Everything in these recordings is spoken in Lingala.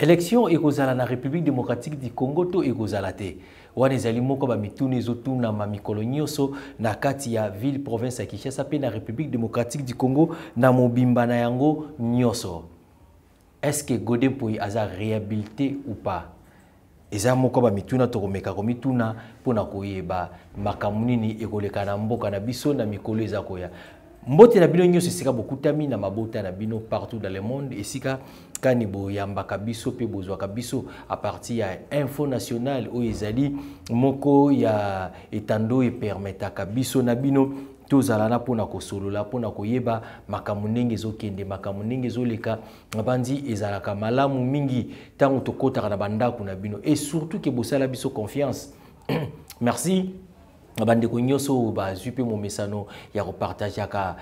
élection ekozala na République démocratique du Congo to ekozala te. Wana ezali moko ba mituni ezotuna ma mikolo nyonso na kati ya ville province ya Kinshasa pe na République démocratique du Congo na mobimba na yango nyonso. Est-ce que Godin Pouy a réhabilité ou pas? Eza moko ba mituna to komeka ko mituna pona koyeba makamunini ekoleka na mboka na biso na mikolo eza koya. Mbote na bino nyonso esika bokutami na mabota na bino partout dans le monde esika kani boyambaka biso pe bozwaka biso à partir ya info nationale o ezali moko ya etando e permetaka biso na bino tozala na pona kosolola pona koyeba makambo ndenge ezokende makambo ndenge ezoleka bandi ezalaka malamu mingi tango tokotaka na bandako na bino et surtout que bosala biso confiance. Merci. Bande ko nyoso ba zupe mo mesano ya ko partager ka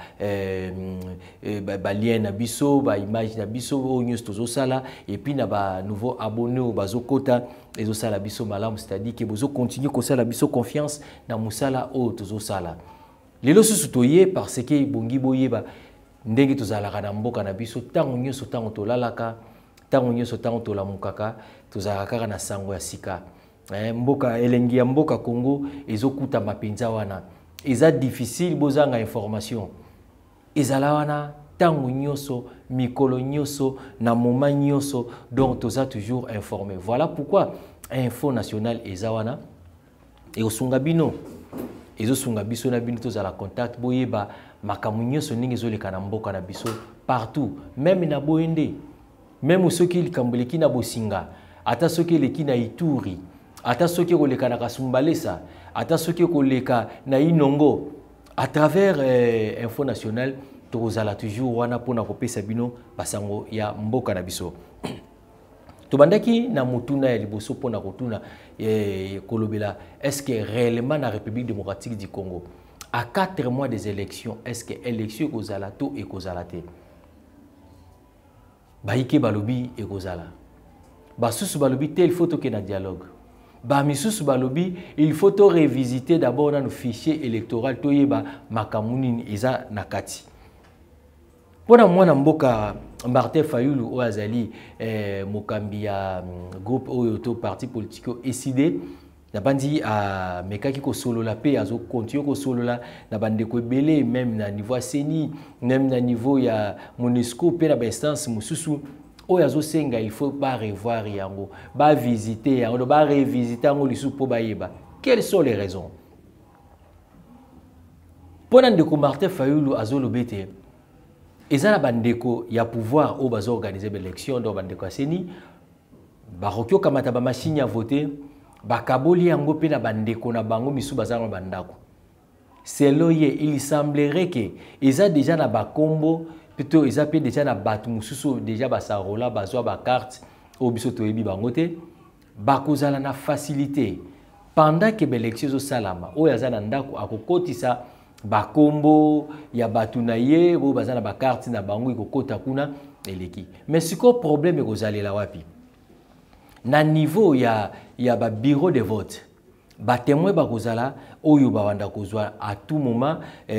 ba lien na biso ba image na biso o nyos tozo sala et puis na ba nouveau abonné o bazokota ezo sala biso malamu, c'est-à-dire que bozo continuer ko sala biso confiance na musala o tozo sala lelo susu toye parce que bongi boye ba ndenge tozalaka na mboka na biso tango nyoso tango tolalaka tango nyoso tango tolamukaka tozalaka kaka na sango ya sika. Mboka elengi ya mboka Congo ezokuta mapenza wana eza difficile bozanga information ezala wana tango nyoso mikolo nyoso na moment nyoso donc toza toujours informé. Voilà pourquoi info nationale eza wana ezosunga bino ezosunga biso na bino tozala contact boyeba makamu nyoso ningi ezoleka na mboka na biso partout même na boende même soki likamboleki na bosinga ata soki leki na Ituri ata soki koleka na Kasumbalesa ata soki koleka na Inongo à travers info nationale tozala toujours wana pona kopesa bino basango ya mboka na biso. Tobandaki na mutuna ya liboso pona kotuna kolobela est-ce que réellement na République démocratique du Congo à 4 mois des élections est-ce que élection kozala to ekozala te? Baike balobi ekozala basusu balobi tel photo que na dialogue ba misusu balobi il faut to révisiter d'abord dans le fichier électoral to yeba makamuni eza nakati pona mwana mboka Martin Fayulu o azali mokambi ya groupe oyo to parti politique décidé na bandi a mekaki ko solola pe azo continuer ko solola na bande ko belé même na niveau CENI même na niveau ya MONUSCO pe na ba instance mususu oyazo senga il faut pas revoir yango ba visiter yango ba revisiter yango lisu po ba yeba quelles sont les raisons pona ndeko Martin Fayulu azolo bete ezala bandeko ya pouvoir o bazo organiser l'élection do bandeko aseni ba rokyo kamata ba machine ya voter ba kaboli yango pe na bandeko na bango misu bazanga bandako selon ye il semblerait que eza déjà na ba combo plutôt ils appellent déjà na batu mususu déjà basarola bazwa ba carte au biso toyebi bangote bakozala na facilité pendant que l'élection zo salama o yazana ndako akokotisa ba kombo ya batu na ye bo bazana ba carte na bango ikokota kuna eleki mais siko problème ekozala wapi na niveau ya ba bureau de vote ba témoin bakozala oyo ba wanda kozwa à tout moment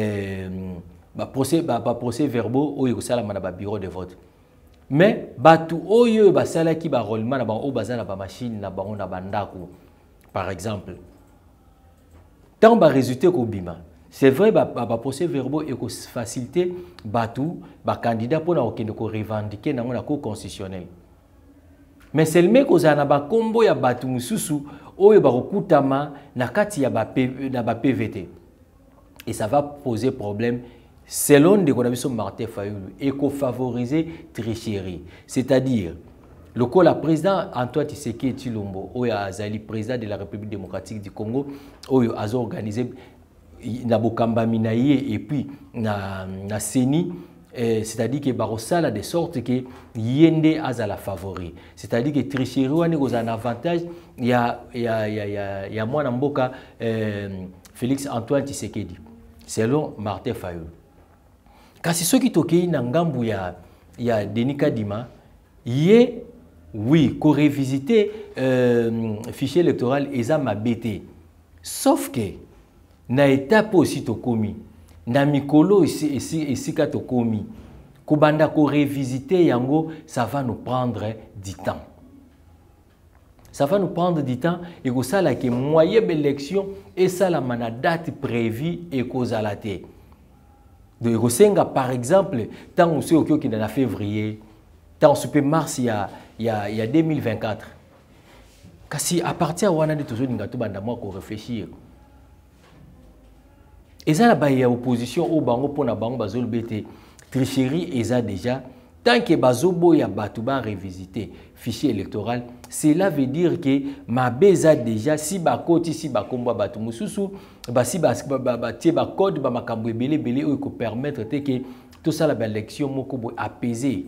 procès verbaux oyo salama na ba bureau de vote mais batu oyo basala ki ba roulement na ba o bazana ba machine na bango na bandako par exemple tant ba résultat ko bima c'est vrai ba procès verbaux et ko faciliter batu ba candidat pour na okende ko revendiquer na la cour constitutionnelle mais seulement ko zana ba kombo ya batu mususu oyo ba kokutama na kati ya ba PVT et ça va poser problème. Selon de Konabiso Martin Fayulu, éco-favoriser tricherie. C'est-à-dire, le président Antoine Tshisekedi Tshilombo, Oya Azali, président de la République démocratique du Congo, Oyo a organisé Nabokamba Minaye et puis na CENI, c'est-à-dire que Barosala de sorte que Yende Azala favori. C'est-à-dire que tricherie a un avantage, il y a moi Namboka Félix Antoine Tshisekedi, selon Martin Fayulu. Kasi soki tokei na ngambu ya Denis Kadima ye oui ko revisiter fichier électoral eza mabete sauf que na étape aussi tokomi na mikolo esika tokomi ko banda ko revisiter yango ça va nous prendre du temps Ça va nous prendre du temps et que ça la que moyen d'élection et ça la mana date prévue et cause à la tête. De Rosenga par exemple, tant on sait qu'il y a en février, tant on sait mars il y a 2024. Kasi à partir de là, toujours n'gato banda moi qu'on réfléchir. Et ça la baie opposition au bango pour na bango bazol bete tricherie et ça déjà. Tant que bazobo ya batouba revisiter fichier électoral, cela veut dire que ma beza déjà si bakoti si bakomba batu mususu ba si ba tie ba code ba makambo ebele belé ou ko permettre que tout ça la élection moko bo apaiser.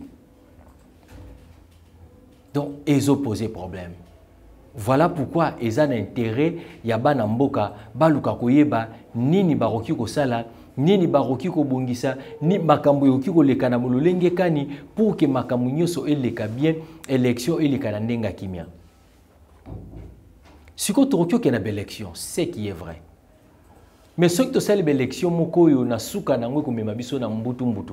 Donc ils ont posé problème. Voilà pourquoi ils ont intérêt ya bana mboka baluka koyeba nini baroki ko sala nini baroki ko bongisa ni makambo yoki ko leka na mololenge kani pour que makambo nyoso eleka bien élection eleka na ndenga kimia. Siko torokyo ke na élection, c'est qui est vrai. Mais ce que to sala élection moko yo na suka na ngwe ko mema biso na mbutu mbutu.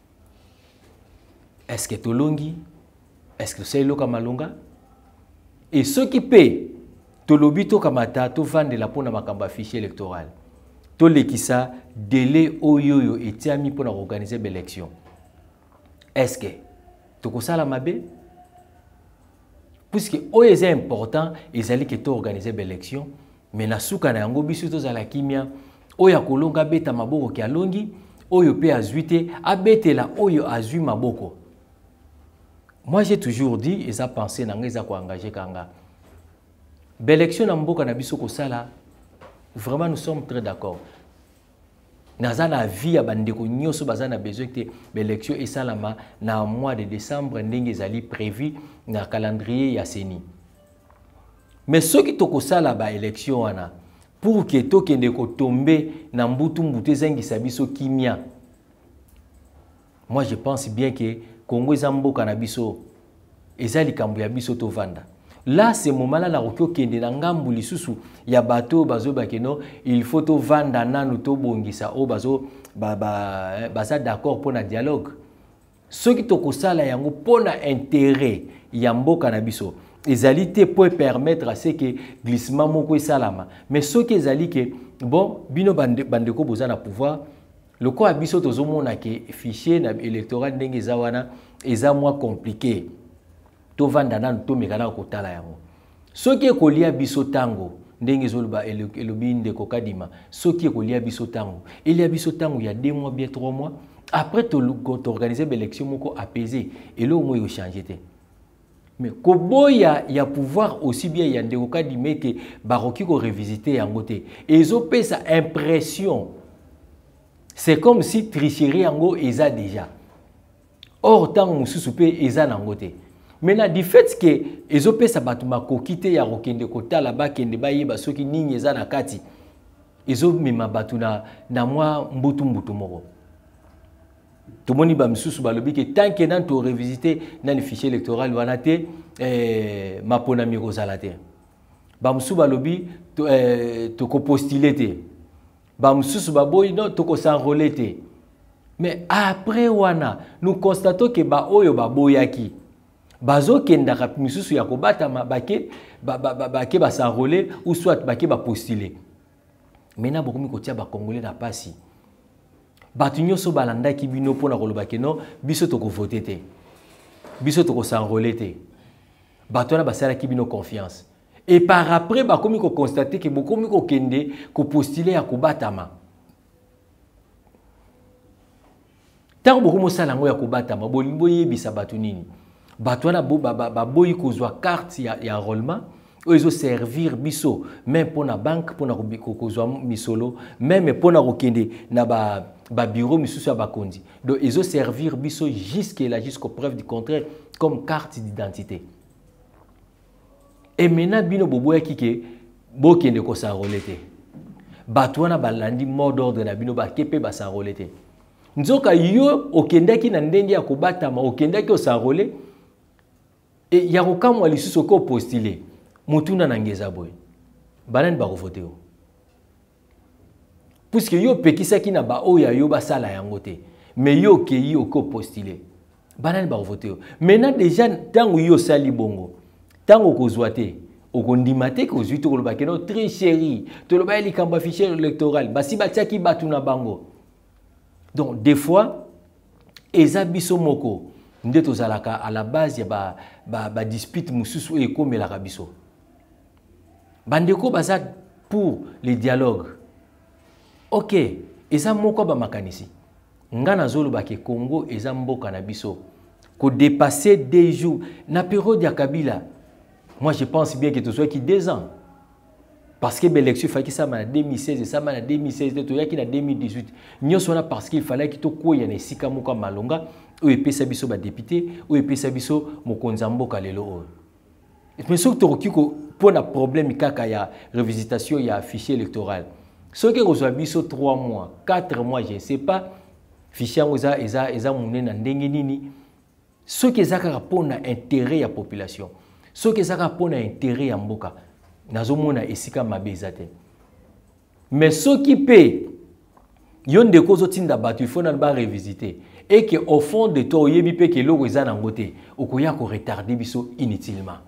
Est-ce que tolongi? Est-ce que c'est loka malonga? Et ceux qui paient, to lobito kamata to vendre la pona makamba fichier électoral. To lekisa délai oyoyo etiami pour organiser l'élection. Est-ce que to kosala mabe? Puisque oyo est important, ils allaient que to organiser l'élection, mais na suka na yango biso to zala kimia, oyo kolonga beta maboko ki alongi, oyo pe azuite, abetela oyo azui maboko. Moi j'ai toujours dit et ça pensé na ngeza ko engager kanga. L'élection na mboka na biso kosala. Vraiment, nous sommes très d'accord. Dans la vie, il y a besoin que l'élection est salama dans le mois de décembre, nous avons prévu dans le calendrier Yasseni. Mais ceux qui ont fait l'élection, pour que tout le monde tombe dans le kimia, moi je pense bien que Congo Zambo Kanabiso et Zali Kambuya Biso Tovanda. Là, c'est moment-là, la rokyo kende na ngambu lisusu ya bato bazo bakeno, il faut to vanda nanu to bongisa o bazo baza d'accord pour na dialogue. Ceux qui to kosala yango pour na intérêt ya mboka na biso, ezali te pour permettre à ce que glissement moko salama. Mais ceux qui ezali que bon bino bandeko boza na pouvoir, le quoi biso tozomona ke fichier na électoral ndenge zawana eza moins compliqué. To vanda nan to mekana ko tala yango soki ekolia biso tango ndenge zoluba elobi ndeko kadima soki ekolia biso tango elia biso tango ya 2 mois bien 3 mois après to organiser l'élection moko apaisé et là au moins yo changer té mais koboya ya pouvoir aussi bien ya ndeko kadima que baroki ko revisiter yango té ezo pesa impression c'est comme si tricherie yango eza déjà or tango mususu pe eza nango té. Maintenant, du fait que les OP sabatuma kokite ya rokende kota là-bas kende baye basoki nini eza na kati. Ezo mema batuna na mwa mbutu mbutu moko. Tomoni ba misusu balobi que tant que nan to revisiter dans le fichier électoral wana te mapona miko zalate. Ba misusu balobi to ko postuler te. Ba misusu baboyi non to ko s'enrôler te. Mais après wana, nous constatons que ba oyo baboyaki bazo kenda misusu ya kobata bake ba s'enrôler ou soit bake ba postuler. Maintenant beaucoup mi kotia ba congolais na pasi. Batu nyoso balanda ki bino pona koloba ke non biso to ko voter te. Biso to ko s'enrôler te. Batu na basala ki bino confiance. Et par après ba komi ko constater que beaucoup mi ko kende ko postuler ya kobatama. Tant beaucoup mo sala ngo ya kobatama bolimbo yebisa batu nini. Batwana boyi kozwa carte ya enrôlement ozo servir biso même pour la banque pour na kozwa misolo même pour na kokende na ba bureau misusu ya bakondi donc ils ont servir biso jusqu'au preuve du contraire comme carte d'identité et maintenant bino boboya kike bokende ko s'enrôler te batwana balandi mot d'ordre na bino ba kepe ba s'enrôler te nzoka yo okendaki na ndenge ya kobatama okendaki o s'enrôler et il y a aucun moyen de postuler. Mutuna nangeza boy. Banane ba voter. Puisque yo pekisa ki na ba oya yo ba sala yangote. Mais yo ke yo ko postuler. Banane ba voter. Maintenant déjà tango yo sali bongo. Tango ko zoate. okondimate ko zuito ko bakeno tricherie to lo ba li kamba fichier électoral basi batiaki batu na bango. Donc des fois eza biso moko nde tozalaka à la base ya ba dispute mususu e komelaka biso. Bandeko baza pour les dialogues. OK, eza moko ba makanisi. Ngana zolo ba ke Congo eza mboka na biso. Ko dépasser 2 jours na période ya Kabila. Moi je pense bien que tu sois qui 2 ans. Parce que l'élection fallait que ça en 2016 et ça en 2016 et tout en 2018. Nous sommes là parce qu'il fallait que tout quoi y ait sika muka malonga ou épée sabiso ba député ou épée sabiso mokonzambo kalelo. Mais ce que pour un problème kaka ya revisitation ya fichier électoral. Ce que reçoit biso 3 mois, 4 mois, je ne sais pas. Fichier eza mouné na ndenge nini. Ce que ça pour un intérêt ya population. Ce que ça pour un intérêt ya mboka. Nazomona esika mabezate. Mais ce qui paie yon de cause tinda batu il faut na ba revisiter et que au fond de toi yebi pe que lo eza na ngote okoya ko retarder biso inutilement.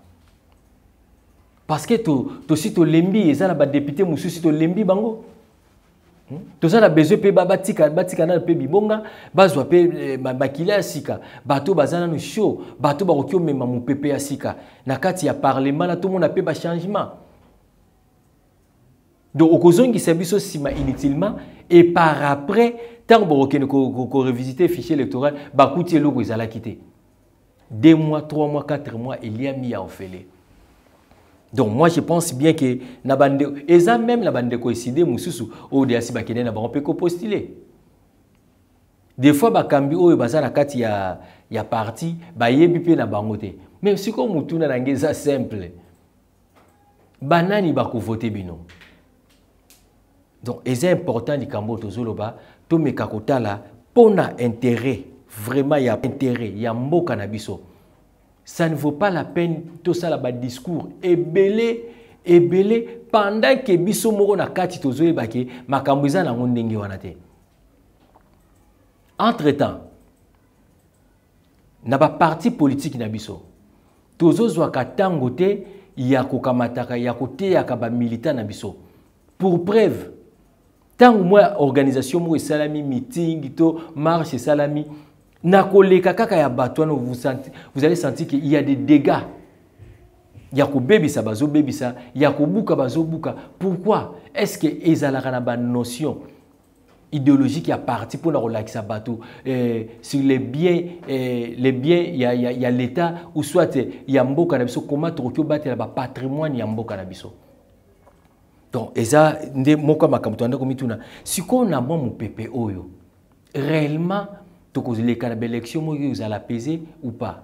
Parce que to si to lembi eza na ba député mususi to lembi bango. To ça na besoin pe batika na pe bibonga bazwa pe bakila sika bato bazana no show bato ba kokyo mema mu pepe ya sika na kati ya parlement na tout monde pe ba changement. Donc, au cause qui s'est sima inutilement et par après, tant qu'on revisiter le fichier électoral, bah coûter l'eau ils allaient quitter. 2 mois, 3 mois, 4 mois, il y a mis à offrir. Donc moi je pense bien que na bande et ça même la bande coïncider mususu au DAC bakene na ba on peut postuler. Des fois ba kambi o baza na kati ya parti ba yebi pe na bangote. Même si comme mutuna na ngeza simple. Banani ba ko voter bino. Donc, c'est important de Kambo Tozoloba, tout me kakotala, pour intérêt, vraiment il y a intérêt, il y a mot cannabiso. Ça ne vaut pas la peine tout ça là-bas discours et belé pendant que biso moro na kati tozoe baki makambuza na ngondenge wanate. Entre-temps, na ba parti politique na biso. Tozozwa katangote ya kokamataka ya kote ya kaba militant na biso. Pour preuve tant moi organisation mo salami meeting to marche salami na koleka kaka ya batwana vous allez sentir qu'il y a des dégâts. Il y a ko bebisa bazo bebisa, il y a ko buka bazo buka. Pourquoi? Est-ce que ezalaka na ba notion idéologique qui a parti pour la relaxer bateau sur les biens il y a l'état ou soit il y a mboka na biso comment trokyo battre ba patrimoine ya mboka na biso. Donc, eza nde moko makamto anda komituna. Si on a bon mon pépé oyo, réellement, to cause les canabes élection mo vous allez peser ou pas?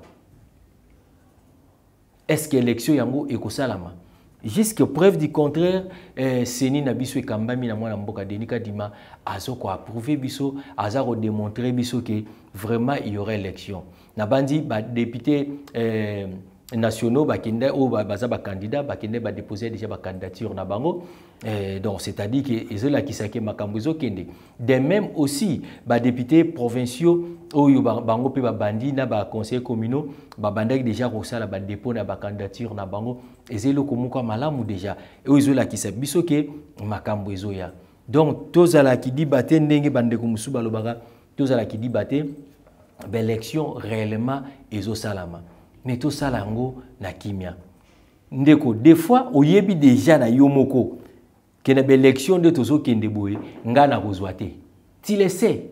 Est-ce que l'élection yango eko salama? Jusqu'à preuve du contraire, Seni na biso ekambami na mwana mboka Denika Dima azo ko approuver biso, aza ko démontrer biso que vraiment il y aurait élection. Na bandi ba député nationaux bakende ou baza ba candidat bakende ba déposer déjà ba candidature na bango donc c'est-à-dire que ezola kisake makambuzo kende de même aussi ba députés provinciaux ou bango pe ba bandi na ba conseillers communaux ba bandaki déjà ko sala ba dépôt na ba candidature na bango ezelo komuka malamu déjà et ezola kisake biso ke makambo ezoya donc tozala ki dibaté ndenge bande ko musu balobaka tozala ki dibaté l'élection réellement ezo salama. Mais tout ça lango na kimia. Ndeko des fois oyebi déjà na yomoko que na élection de tozo kende boye nga na kozwate. Tu le sais.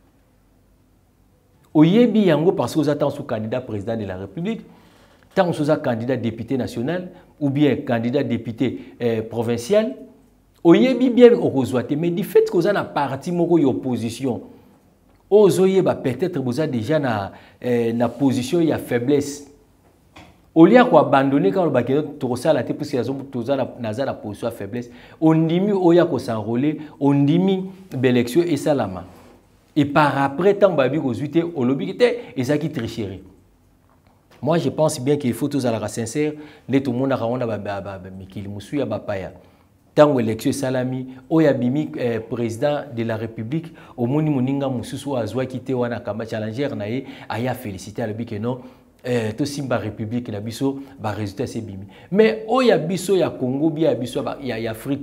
Oyebi yango parce que vous attendez sous candidat président de la République, tant sous candidat député national ou bien candidat député provincial, oyebi bien okozwate mais du fait que vous avez parti moko opposition. Ozoye ba peut-être vous avez déjà na position ya faiblesse. Au lieu d'abandonner quand on a la tête parce qu'il y a la position de faiblesse, on dit oya ko s'enrôler, on dit l'élection et salama. Et par après tant babi ko zuité au lobby et ça qui tricherie. Moi je pense bien qu'il faut tous à la sincère, net tout le monde a raonda ba mikili musuya ba paya. Tant élection salami oya bimi président de la République au moni moninga mususu azwa kité wana kamba challenger nae aya féliciter le bik non to simba république na biso ba résultat c'est bimi mais oya biso ya Congo bien biso ya Afrique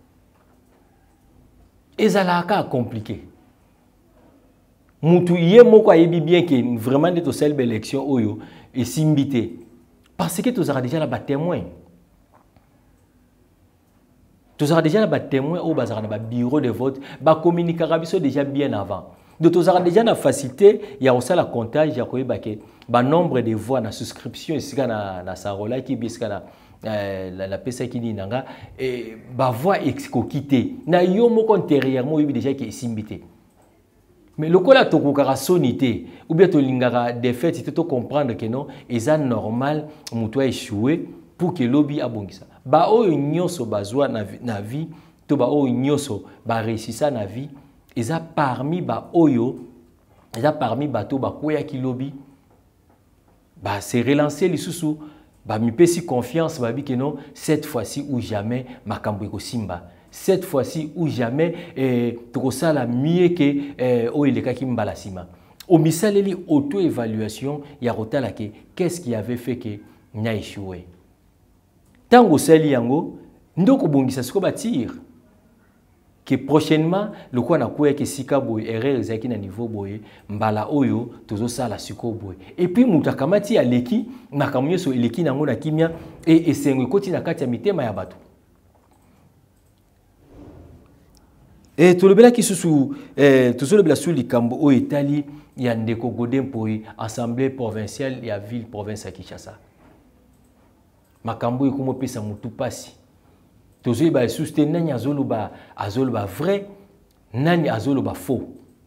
ezalaka compliqué mutu ye moko ayebi bien que vraiment de to selbe élection oyo et simbité parce que tu auras déjà là témoin. Tu auras déjà là témoin au bazar na bureau de vote, ba communiquera biso déjà bien avant. Donc tu auras déjà la facilité, il y a aussi la comptage, il y a quoi ba nombre de voix na souscription ici na sarola qui biska na la pesa qui dit nanga et ba voix excokité. Na yo moko intérieurement yebi déjà qui simbité. Mais le cas là, tu as sonité, ou bien tu as des faits, tu dois comprendre que non, c'est normal, tu as échoué pour que le lobby a bon ça. Bah, oh, nyoso bazwa na vie, to ba oh nyoso ba réussir na vie, et ça parmi ba oyo, et ça parmi bato ba koya ki lobby, bah c'est relancer les sous, bah mi pesi confiance, bah bi que non, cette fois-ci ou jamais makambo eko simba. Cette fois-ci ou jamais, ça la mieux que Oileka Kimbalasima. Au misaleli auto-évaluation, il y a qu'est-ce qui avait fait que n'a échoué. Tant que ça yango, ndoko bongisa siko batir que prochainement le quoi na quoi que sika boy erreur ezaki na niveau boy mbala oyo tozo sala siko boy et puis mutakamati aleki makamyo so eleki nango na kimia et esengo koti na kati ya mitema ya bato. Et tout le bela qui sous tout le bela sous likambo o Italie il y a ndeko Godin pour assemblée provinciale il y a ville province à Kinshasa. Makambo ikomo pesa mutu pasi. Tozo ba soutenir nani azoloba vrai nani azoloba faux.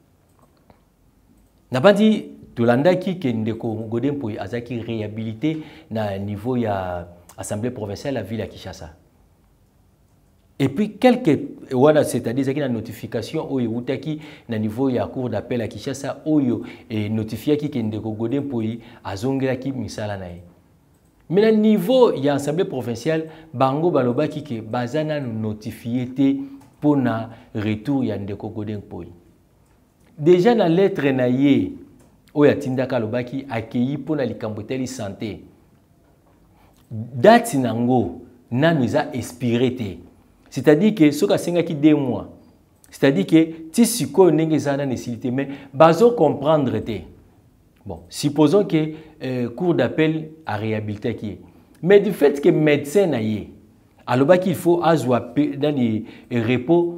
Nabandi tolanda ki ke ndeko Godin pour azaki réhabilité na niveau ya assemblée provinciale la ville à Kinshasa. Et puis, voilà, c'est-à-dire qu'il y a une notification au Youtaki, na niveau ya cour d'appel à Kinshasa, oyo et notifié qui est de Godin pour y azongela ki misala nae. Mais na niveau ya assemblée provinciale, bango baloba ki ke bazana notifié te pour na retour ya ndeko Godin pour y. Déjà na lettre naie, oya tindaka lobaki accueilli pour na likamboteli santé. Date nango na nous a expiré te. C'est-à-dire que ce qui a 2 mois, c'est-à-dire que si ce qu'on a nécessité, mais bazo comprendre. Bon, supposons que cours d'appel à réhabiliter qui est. Mais du fait que médecin n'a y alors qu'il faut azwa dans les repos,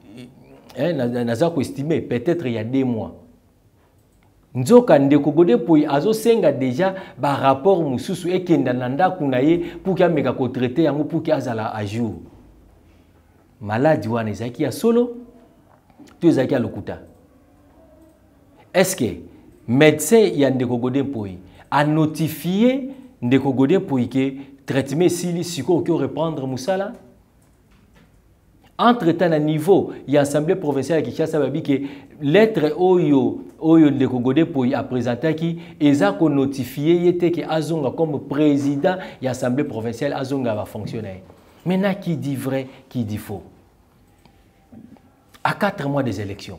estimé peut-être il y a 2 mois. Nous avons déjà un rapport mususu et qui pour qu'il y ait traité pour qu'il y ait à jour. Malade wana ezaki ya solo tu ezaki ya lokuta. Est-ce que médecin ya ndeko Godin Poi a notifié ndeko Godin Poi que traitement sili siko ki reprendre musala? Entre-temps à niveau il y a assemblée provinciale qui Kinshasa babi que lettre oyo ndeko Godin Poi a présenté qui eza ko notifié yete que azonga comme président ya assemblée provinciale azonga va fonctionner. Maintenant qui dit vrai, qui dit faux? À 4 mois des élections.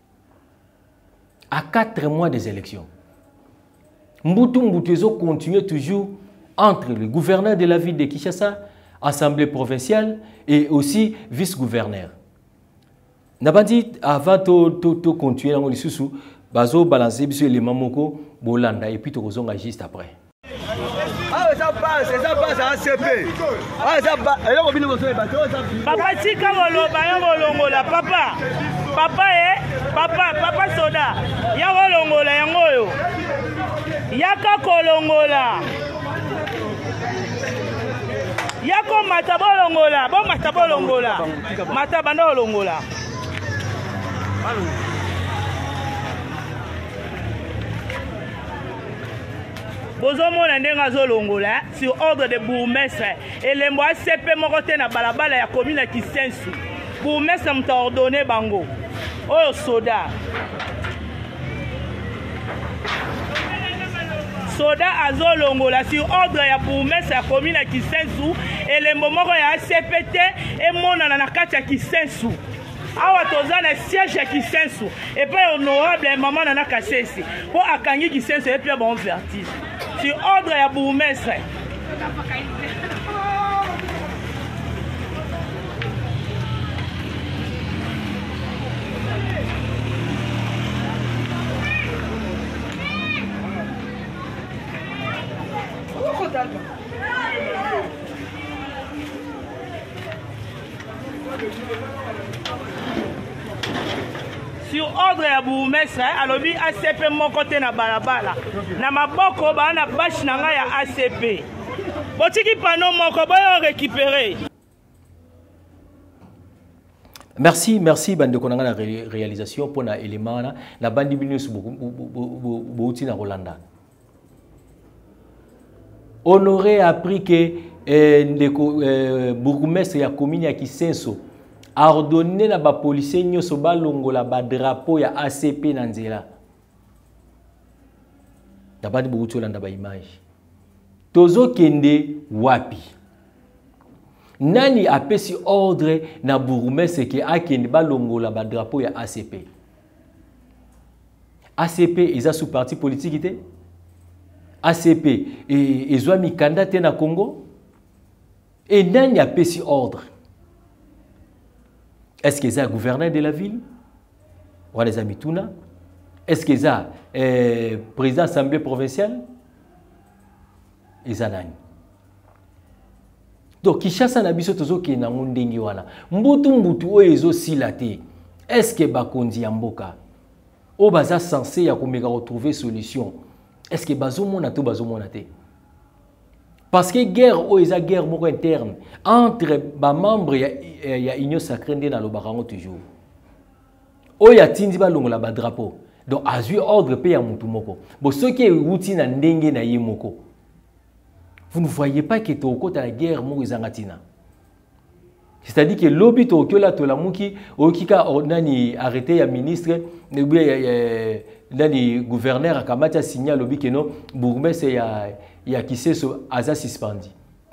À 4 mois des élections. Mbutu Mbutezo continue toujours entre le gouverneur de la ville de Kinshasa, assemblée provinciale et aussi vice-gouverneur. Nabandi avant de continuer dans le sous bazo balancer sur les mamoko bolanda et puis to kozonga juste après. Papa tika moloba ya molongola papa papa soda ya molongola yango yo yaka kolongola yako mata bolongola bo mata bolongola mata banda bolongola Bozomona ndenga zolongola sur ordre de bourgmestre et les mois CP morote na balabala ya commune ya Kisensu. Bourgmestre m'a ordonné bango. Oh soda. Soda azolongola sur ordre ya bourgmestre ya commune ya Kisensu et les momoko ya CPT et mona na kati ya Kisensu. Awa tozana siège ya Kisensu et pas honorable maman nana Kasese pour akangi Kisensu et puis bon vertige. sur ordre ya bourgmestre. Sur ordre ya bourgmestre, alobi ACP mon côté na balabala. Na maboko ba na bash na nga ya ACP. Botiki pano moko ba récupérer. Merci, merci bande konanga la réalisation pour na élément na bandi binus bouti na Rolanda. Honoré a appris que bourgmestre ya commune ya Kisenso a ordonné na ba policier nyoso balongola ba drapeau ya ACP na nzela. Na bandi bouti Rolanda ba image. Tozo kende wapi. Nani apesi ordre na bourgmestre ke akende balongola ba drapeau ya ACP. ACP eza sous parti politique ite? ACP et Zouami candidat na Congo et nani a pesi ordre. Est-ce que c'est le gouverneur de la ville? Ou les amis Tuna? Est-ce que c'est président de l'Assemblée provinciale? Et ça nani? Donc Kinshasa na biso tozo ke na ndengi wana. Mbutu oyo silate. Est-ce que bakondi ya mboka? O baza censé ya komeka retrouver solution? Est-ce que bazomona to bazomona te? Parce que guerre ou eza guerre moko interne entre ba membre ya union sacrée na lo barango toujours. O ya tindi ba longola ba drapeau. Donc azui ordre pe ya mutu moko. Bo soki uti na ndenge na ye moko. Vous ne voyez pas que toko ta la guerre moko ezangatina. C'est-à-dire que lobby toko la to la muki okika nani arrêté ya ministre nani gouverneur akamata signal lobby que non bourgmestre ya Kisenso aza suspendi.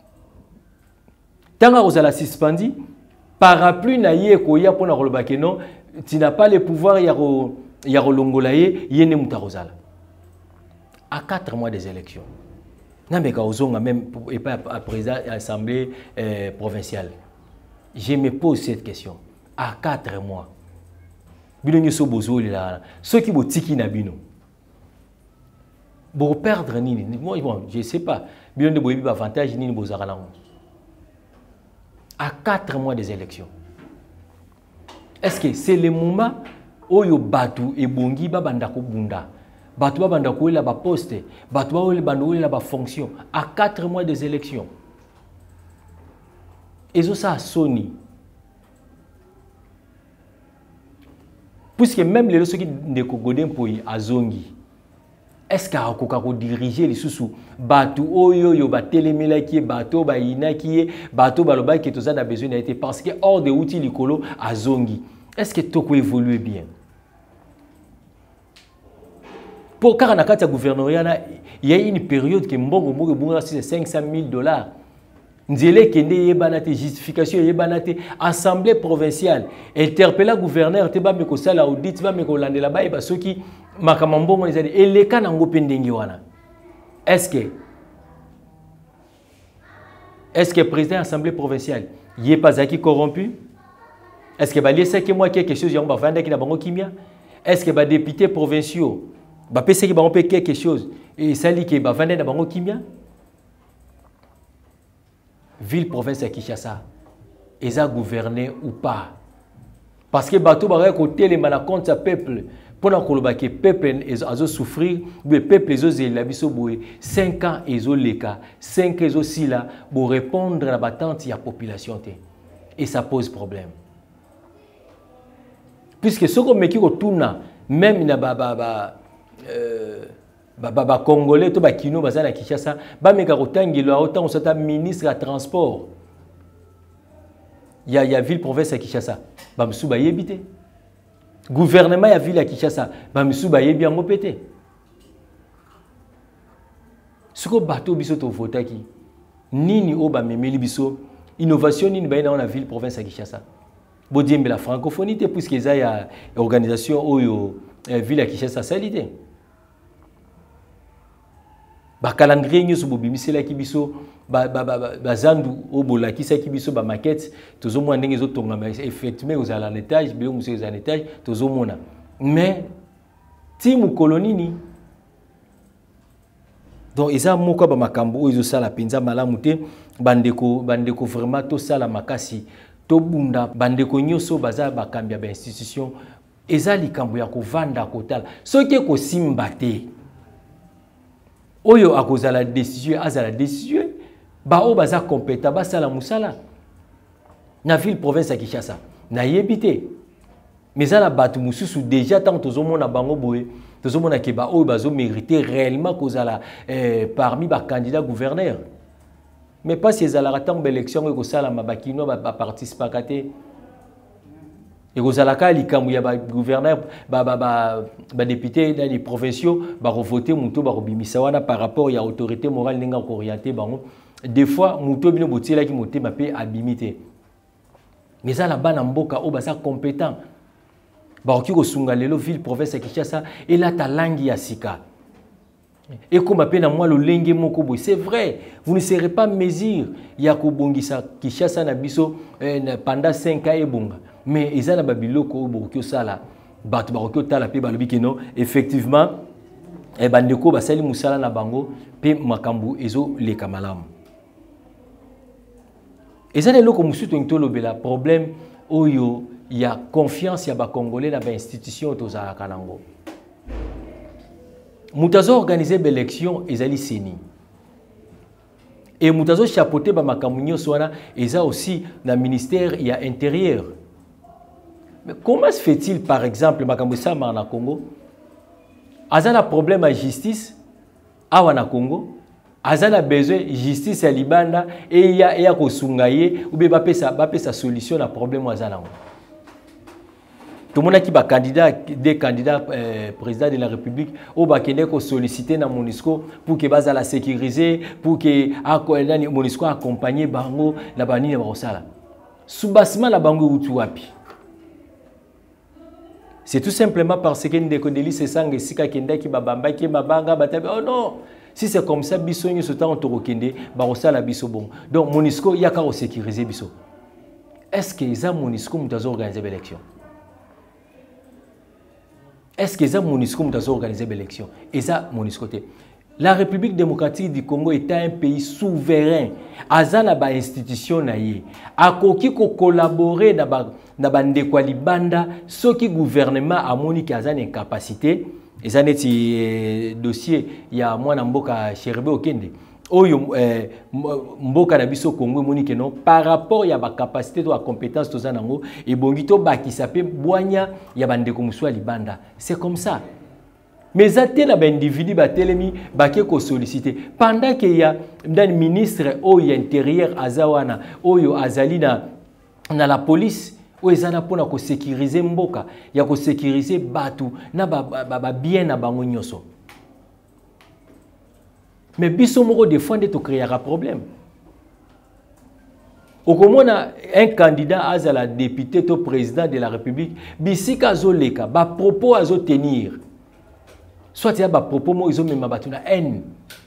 Tanga ozala suspendi parapluie na ye ko ya pona koloba que non tu n'as pas le pouvoir ya rolongola ye yene mutarozala. À 4 mois des élections. Nameka ozonga même et pas à président de l'Assemblée provinciale. Je me pose cette question. À 4 mois. Bino nyoso bozoli la. Ceux qui botiki na bino. Bo perdre nini. Moi bon, je sais pas. Bino de boyebi avantage nini bozara la. À 4 mois des élections. Est-ce que c'est le moment oyo batu e bongi ba bandako bunda? Batu ba bandako la ba poste, batu ba bandako la ba fonction à 4 mois des élections. Et ça Sony. Puisque même les gens qui ne connaissent pas Azongi, est-ce qu'il y a diriger les sous Batu oyo yo ba telemela qui bateau ba ina qui bateau ba loba qui tous a besoin d'être parce que hors de outils likolo Azongi. Est-ce que tout peut évoluer bien? Pour car na kati ya gouvernorat il y a une période que mbongo c'est $500,000. Nzele kende yebanate justification yebanate assemblée provinciale interpella gouverneur te ba meko sala audit ba meko landela ba ba soki makamambongo ezali eleka na ngo pendengi wana. Est-ce que président assemblée provinciale yé pas aki corrompu? Est-ce que ba lié que moi quelque chose yamba vanda ki na bango kimia? Est-ce que ba député provinciaux ba pese ki bango pe quelque chose et sali ki ba vanda na bango kimia? Ville, province à Kinshasa, ils ont gouverné ou pas. Parce que bateau va côté les malacons à peuple pour que peuple a souffrir, le peuple a 5 ans ils ont les cas, 5 ans aussi là pour répondre à la battante de la population et ça pose problème. Puisque ce qu'on me dit même Baba Congolais, to ba kino bazana Kinshasa, ba meka kotangelo autant on ministre à transport. Il y a ville province à Kinshasa, ba msu ba yebité. Gouvernement ya ville à Kinshasa, ba msu ba yebi ngo pété. Soko bateau biso to votaki. Nini o ba memeli biso innovation nini ba na ville province à Kinshasa. Bodiembe la francophonie puisque ça y a organisation oyo ville à Kinshasa salité. ba calendrier nyoso bobimisela ki biso ba zandu obola ki sa ki biso ba maquette tozo mona ndenge zo tonga mais effectivement aux à l'étage bien vous aux à l'étage tozo mona mais timu kolonini donc eza moko ba makambo oyo sala penza malamu te bandeko vraiment to sala makasi to bunda bandeko nyoso baza bakambia ba institution eza likambo ya kovanda kotala soki ko simba te oyo akozala décision azala décision ba o baza compétent basala musala na ville province ya Kinshasa na yebité mais ala batu mususu déjà tant tozomona bango boye tozomona ke ba o bazo mériter réellement kozala parmi ba candidats gouverneurs mais pas ces ala tant élection ko sala mabakino ba participer kate et kozalaka likambo ya ba gouverneur ba député dans les provinciaux ba voter muto ba bimisa wana par rapport ya autorité morale ninga ko orienter bango des fois muto bino botela ki motema pe abimité mais ala bana mboka o basa compétent ba ki ko sunga lelo ville province ya Kinshasa et la talangi ya sika et comme appelle moi le lenge moko boy c'est vrai vous ne serez pas mesure ya ko bongisa Kinshasa na biso pendant 5 ans et bonga mais ils ont ba biloko bokyo sala bat ba tala pe balobi keno effectivement e bandeko basali musala na bango pe makambu ezo le kamalam ezale loko musuto ntolobela problème oyo ya confiance ya ba congolais na ba institution tozala kanango mutazo organiser ba élection ezali seni et mutazo chapeauter ba makambu nyoso wana eza aussi na ministère ya intérieur. Mais comment se fait-il, par exemple, Makamboussa na Congo, Azana problème à justice, Awana Congo, Azana besoin de justice à Libanda, et il y a Kosungaye, ou bien sa solution à problème à Azana. Tout le monde qui est candidat, des candidats président de la République, ou bien qui sollicité dans MONUSCO pour que base la sécuriser, pour que MONUSCO accompagne Bango, la Bani de Barosala. Soubassement la Bango Utuapi. C'est tout simplement parce que nous c'est sang et sika kenda ki babamba ki babanga batabe oh non si c'est comme ça biso nyo sotan on torokende barosa la biso bon donc MONUSCO yaka o sécuriser biso est-ce que ça MONUSCO mutazo organiser l'élection est-ce que ça MONUSCO mutazo organiser l'élection et ça MONUSCO te la République démocratique du Congo est un pays souverain. Azana ba institution na ye. Akoki ko collaborer na ba ndeko libanda soki gouvernement amoni ki azana incapacité. Ezaneti dossier ya mwana mboka Cherbe Okende. Oyo mboka na biso Congo moni ke non par rapport ya ba capacité to ba compétence to zanango et bongito ba ki sape boanya ya ba ndeko muswa libanda. C'est comme ça. Mais até na individu batelemi baké ko solliciter pendant que ya dan ministre oyo intérieur azawana oyo azali na la police oyo ezana pona ko sécuriser mboka ya ko sécuriser batu na ba bien na bango nyoso mais biso moko défendre to créer un problème okomona un candidat azala député to président de la République bisika azoleka ba propos azo tenir soit il y a des propos ils ont même battu la haine,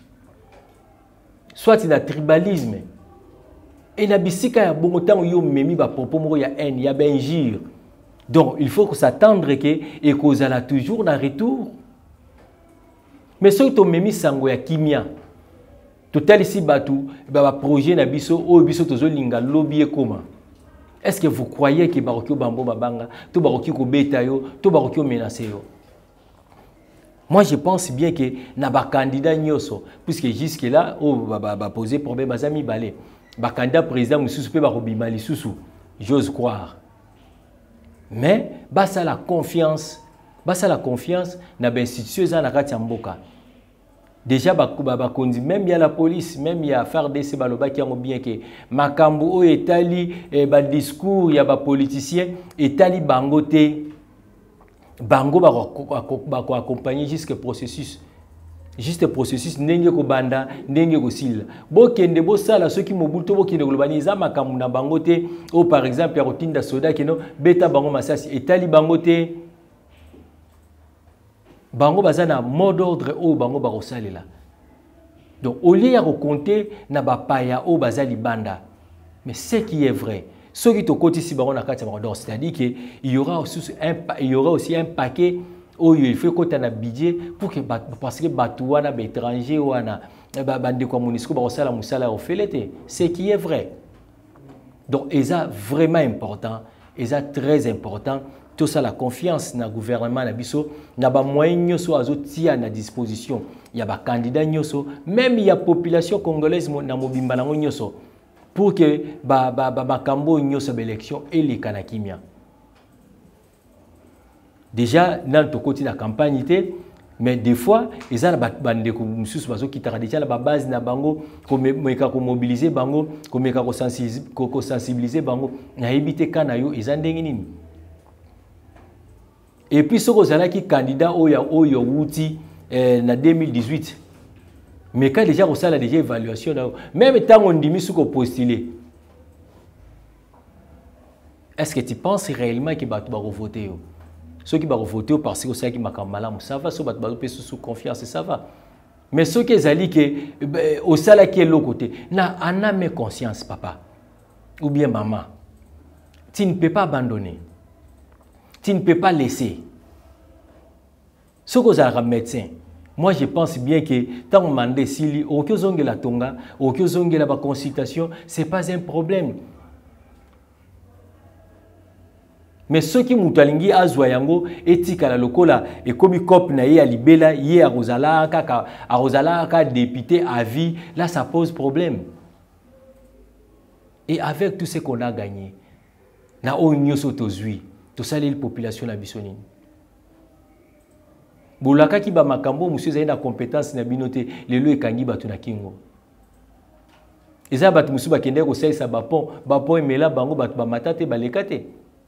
soit il y a tribalisme, et la bisika ya bon temps ils ont même des propos il y a haine, il y a injure. Donc il faut s'attendre que et cause la toujours dans retour. Mais ceux qui ont même sango ya kimia, total ici batu, ba projet na biso o biso tozo linga lobby comment. Est-ce que vous croyez que barokio bambo babanga, to barokio ko beta yo, to barokio menacer yo? Moi, je pense bien que na ba candidat nyoso, puisque jusque-là, poser problème à Zami Balé. Ba candidat président mususu pe ba robima lisusu, j'ose croire. Mais basa la confiance na ba institution za na kati ya mboka. Déjà ba kondi même ya la police, même ya FARDC baloba ki yango bien que makambo o etali ba discours ya ba politicien etali bango te. Bango va accompagner jusqu'au processus. Juste processus ndenge ko banda ndenge ko sila. Bo kende bo sala ceux qui mobuto bo kende globaliser makamu na bango te ou par exemple ya kotinda soda keno beta bango masasi etali bango te. Bango bazana mot d'ordre ou bango ba kosalela. Donc au lieu de compter na bapaya au bazali banda, mais ce qui est vrai, ce qui te côté si baron na kati donc c'est-à-dire que il y aura aussi un paquet où il faut que tu aies un budget pour que parce que batouana étranger ou ana bande comme munisco ba osala musala au felete, ce qui est vrai. Donc c'est vraiment important, c'est très important. Tout ça, la confiance dans le gouvernement, na ba moyens so azotia à disposition. Il y a des candidats, même il y a la population congolaise na mobimba na nyoso pour que makambo nyoso l'élection et les kanakimia. Déjà dans le côté de la campagne, mais des fois ils ont bande ko mususu bazo kitaka déjà la base na bango ko mobiliser bango ko sensibiliser bango na éviter kana yo ils ont ndenge nini. Et puis ce que qui candidat oyo wuti en 2018 mais quand déjà on a déjà évaluation même tant on dit ce qu'on postuler, est-ce que tu penses réellement que va voter? Ceux qui vont voter parce que ça qui m'a malamu ça va, ceux qui vont sous confiance ça va, mais ceux qui zali que au sala qui est l'autre côté na aname conscience papa ou bien maman, tu ne peux pas abandonner, tu ne peux pas laisser. Ce que vous avez un médecin, moi je pense bien que tant on m'a dit si au que la tonga, au que la consultation, c'est pas un problème. Mais ceux qui mutalingi azwayango etika la lokola et comme cop na ye libela ye a rozala ka député à vie, là ça pose problème. Et avec tout ce qu'on a gagné, na o nyoso tozui, to sali la population la bisonine. Bolaka ki ba makambo monsieur za na compétence na binote lelo ekangi batu na kingo. Eza batu musu ba kende ko sa bapon emela bango batu ba matate ba lekate.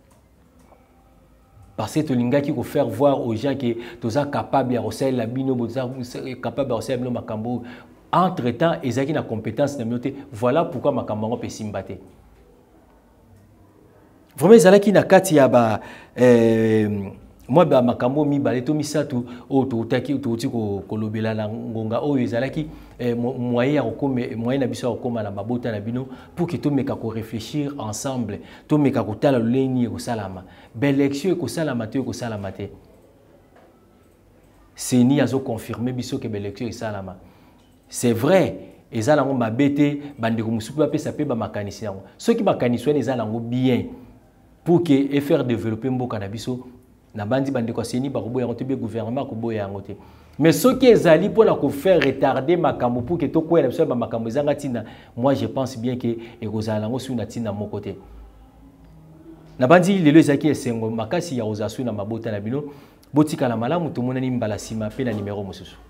Parce que tolinga qui faut faire voir aux gens que tu es capable de recevoir la bino, capable de recevoir le makambo. Entre-temps, ils ont une compétence de mieux. Voilà pourquoi makambo peut s'imbattre. Vraiment, ils ont une carte ba moi ba makambo mi baleto mi satu o to taki to ti ko kolobela na ngonga o ezalaki moyen ya kokome moyen na biso ya kokoma na babota na bino pour que to meka ko réfléchir ensemble to meka ko tala leni ko salama belection ko salama te c'est ni azo confirmer biso que belection e salama c'est vrai ezala ngo mabete bande ko musupu pe sa pe ba makanisi yango ceux qui makanisi ezala ngo bien pour que et faire développer mboka na biso na bandi bande ko seni ba koboya ngote be gouvernement ko boya ngote mais ce qui ezali pour la ko faire retarder makambo pour que to ko na biso ba makambo zanga tina moi je pense bien que ekozala ngo su na tina mon côté na bandi lelo ezaki esengo makasi ya ozasu na mabota na bino botika la malamu to monani mbala sima pe na numéro mosusu.